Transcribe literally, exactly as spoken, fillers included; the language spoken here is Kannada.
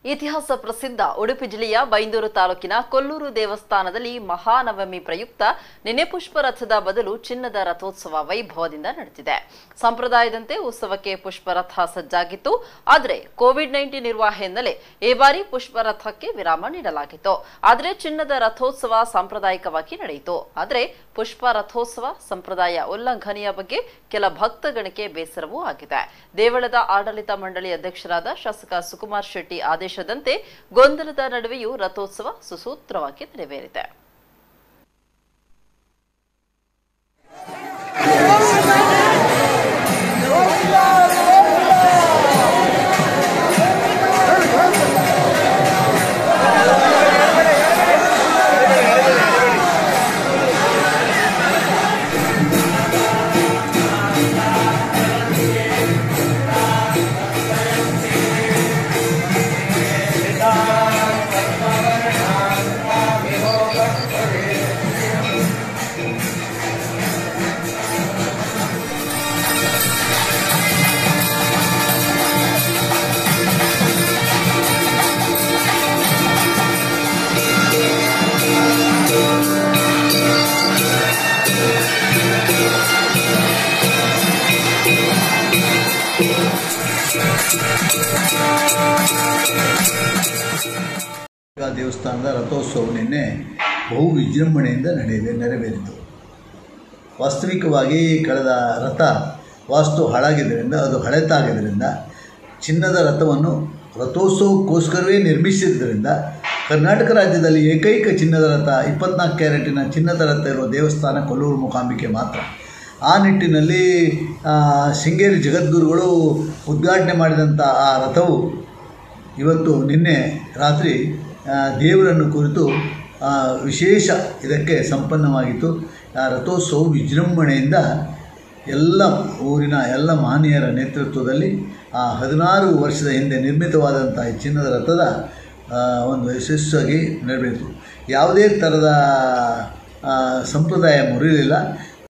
ಇತಿಹಾಸ ಪ್ರಸಿದ್ಧ ಉಡುಪಿ ಜಿಲ್ಲೆಯ ಬೈಂದೂರು ತಾಲೂಕಿನ ಕೊಲ್ಲೂರು ದೇವಸ್ಥಾನದಲ್ಲಿ ಮಹಾನವಮಿ ಪ್ರಯುಕ್ತ ನಿನ್ನೆ ಪುಷ್ಪರಥದ ಬದಲು ಚಿನ್ನದ ರಥೋತ್ಸವ ವೈಭವದಿಂದ ನಡೆದಿದೆ. ಸಂಪ್ರದಾಯದಂತೆ ಉತ್ಸವಕ್ಕೆ ಪುಷ್ಪರಥ ಸಜ್ಜಾಗಿತ್ತು. ಆದರೆ ಕೋವಿಡ್ ನೈನ್ಟೀನ್ ಇರುವ ಹಿನ್ನೆಲೆ ಈ ಬಾರಿ ಪುಷ್ಪರಥಕ್ಕೆ ವಿರಾಮ ನೀಡಲಾಗಿತ್ತು. ಆದರೆ ಚಿನ್ನದ ರಥೋತ್ಸವ ಸಾಂಪ್ರದಾಯಿಕವಾಗಿ ನಡೆಯಿತು. ಆದರೆ ಪುಷ್ಪ ರಥೋತ್ಸವ ಸಂಪ್ರದಾಯ ಉಲ್ಲಂಘನೆಯ ಬಗ್ಗೆ ಕೆಲ ಭಕ್ತಗಣಕ್ಕೆ ಬೇಸರವೂ ಆಗಿದೆ. ದೇವಳದ ಆಡಳಿತ ಮಂಡಳಿ ಅಧ್ಯಕ್ಷರಾದ ಶಾಸಕ ಸುಕುಮಾರ್ ಶೆಟ್ಟಿ ಆದೇಶದಂತೆ ಗೊಂದಲದ ನಡುವೆಯೂ ರಥೋತ್ಸವ ಸುಸೂತ್ರವಾಗಿ ನೆರವೇರಿದೆ. ದೇವಸ್ಥಾನದ ರಥೋತ್ಸವ ನಿನ್ನೆ ಬಹು ವಿಜೃಂಭಣೆಯಿಂದ ನಡೆಯದೆ ನೆರವೇರಿತು. ವಾಸ್ತವಿಕವಾಗಿ ಕಳೆದ ರಥ ವಾಸ್ತು ಹಾಳಾಗಿದ್ದರಿಂದ, ಅದು ಹಳೆತಾಗಿದ್ದರಿಂದ, ಚಿನ್ನದ ರಥವನ್ನು ರಥೋತ್ಸವಕ್ಕೋಸ್ಕರವೇ ನಿರ್ಮಿಸಿದ್ದರಿಂದ ಕರ್ನಾಟಕ ರಾಜ್ಯದಲ್ಲಿ ಏಕೈಕ ಚಿನ್ನದ ರಥ, ಇಪ್ಪತ್ನಾಲ್ಕು ಕ್ಯಾರೆಟಿನ ಚಿನ್ನದ ರಥ ಇರುವ ದೇವಸ್ಥಾನ ಕೊಲ್ಲೂರು ಮೂಕಾಂಬಿಕೆ ಮಾತ್ರ. ಆ ನಿಟ್ಟಿನಲ್ಲಿ ಶೃಂಗೇರಿ ಜಗದ್ಗುರುಗಳು ಉದ್ಘಾಟನೆ ಮಾಡಿದಂಥ ಆ ರಥವು ಇವತ್ತು ನಿನ್ನೆ ರಾತ್ರಿ ದೇವರನ್ನು ಕುರಿತು ವಿಶೇಷ ಇದಕ್ಕೆ ಸಂಪನ್ನವಾಗಿತ್ತು. ಆ ರಥೋತ್ಸವ ವಿಜೃಂಭಣೆಯಿಂದ ಎಲ್ಲ ಊರಿನ ಎಲ್ಲ ಮಹನೀಯರ ನೇತೃತ್ವದಲ್ಲಿ ಆ ಹದಿನಾರು ವರ್ಷದ ಹಿಂದೆ ನಿರ್ಮಿತವಾದಂಥ ಈ ಚಿನ್ನದ ರಥದ ಒಂದು ಯಶಸ್ಸಾಗಿ ನೆರವೇರಿತು. ಯಾವುದೇ ಥರದ ಸಂಪ್ರದಾಯ ಮುರಿಲಿಲ್ಲ.